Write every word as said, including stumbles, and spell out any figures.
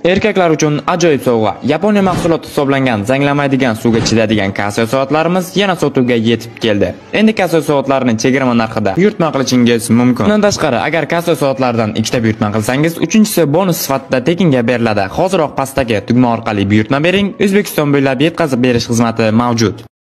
Erkaklar uchun ajoyib sovg'a. Yaponiya mahsuloti hisoblangan zanglamaydigan suvga chidaydigan Casio soatlarimiz yana sotuvga yetib keldi. Endi Casio soatlarini chegirma narxida buyurtma qilishingiz mumkin. Bundan tashqari, agar Casio soatlaridan ikkita buyurtma qilsangiz, uchinchisi bonus sifatida tekinga beriladi. Hoziroq pastdagi tugma orqali buyurtma bering. O'zbekiston bo'ylab yetkazib berish xizmati mavjud.